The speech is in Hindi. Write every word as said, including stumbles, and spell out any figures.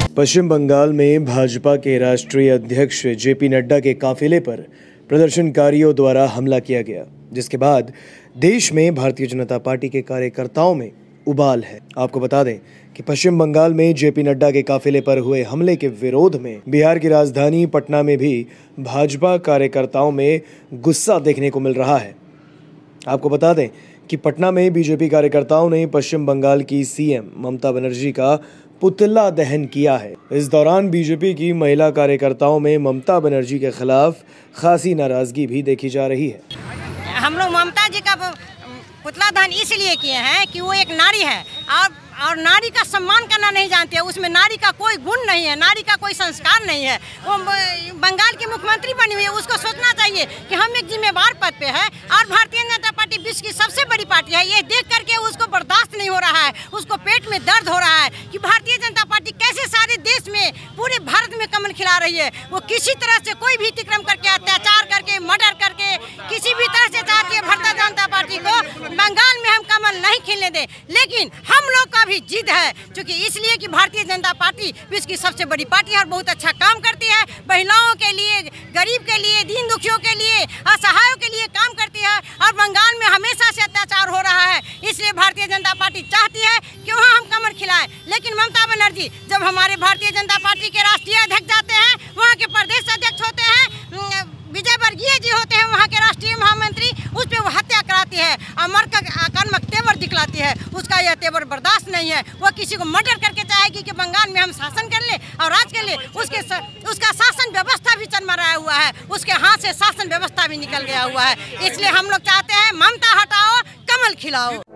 पश्चिम बंगाल में भाजपा के राष्ट्रीय अध्यक्ष जेपी नड्डा के काफिले पर प्रदर्शनकारियों द्वारा हमला किया गया, जिसके बाद देश में भारतीय जनता पार्टी के कार्यकर्ताओं में उबाल है। आपको बता दें कि पश्चिम बंगाल में जेपी नड्डा के काफिले पर हुए हमले के विरोध में बिहार की राजधानी पटना में भी भाजपा कार्यकर्ताओं में गुस्सा देखने को मिल रहा है। आपको बता दें कि पटना में बीजेपी कार्यकर्ताओं ने पश्चिम बंगाल की सीएम ममता बनर्जी का पुतला दहन किया है। इस दौरान बीजेपी की महिला कार्यकर्ताओं में ममता बनर्जी के खिलाफ खासी नाराजगी भी देखी जा रही है। हम लोग ममता जी का पुतला दहन इसलिए किए हैं कि वो एक नारी है और और नारी का सम्मान करना नहीं जानती है। उसमें नारी का कोई गुण नहीं है, नारी का कोई संस्कार नहीं है। वो बंगाल की मुख्यमंत्री बनी हुई है, उसको सोचना चाहिए कि हम एक जिम्मेवार पद पे है और भारतीय जनता पार्टी विश्व की सबसे बड़ी पार्टी है। ये देख करके उसको बर्दाश्त नहीं हो रहा है, उसको पेट में दर्द हो रहा है कि भारतीय जनता पार्टी कैसे सारे देश में, पूरे भारत में कमल खिला रही है। वो किसी तरह से कोई भी अतिक्रम करके, अत्याचार करके, मर्डर करके, किसी भी तरह से चाहती है भारतीय जनता पार्टी को बंगाल में हम कमल नहीं खिलने दें। लेकिन हम लोग का भी जिद है, क्योंकि इसलिए कि भारतीय जनता पार्टी विश्व की सबसे बड़ी पार्टी है और बहुत अच्छा काम करती है। महिलाओं के लिए, गरीब के लिए, दीन दुखियों के लिए, असहायों के लिए काम करती है और बंगाल में हमेशा से अत्याचार हो रहा है। इसलिए भारतीय जनता पार्टी चाहती है कि वहाँ हम कमल खिलाएं। लेकिन ममता बनर्जी जब हमारे भारतीय जनता पार्टी के राष्ट्रीय अध्यक्ष जाते हैं, वहाँ के प्रदेश अध्यक्ष होते हैं, विजय वर्गीय जी होते हैं वहाँ के राष्ट्रीय महामंत्री, उस पर वो हत्या कराती है, अमर का आक्रामक तेवर दिखलाती है। उसका यह तेवर बर्दाश्त नहीं है। वो किसी को मर्डर करके चाहेगी कि बंगाल में हम शासन कर ले और राज कर ले। उसके स, उसका शासन व्यवस्था भी चरमराया हुआ है, उसके हाथ से शासन व्यवस्था भी निकल गया हुआ है। इसलिए हम लोग चाहते हैं ममता हटाओ, कमल खिलाओ।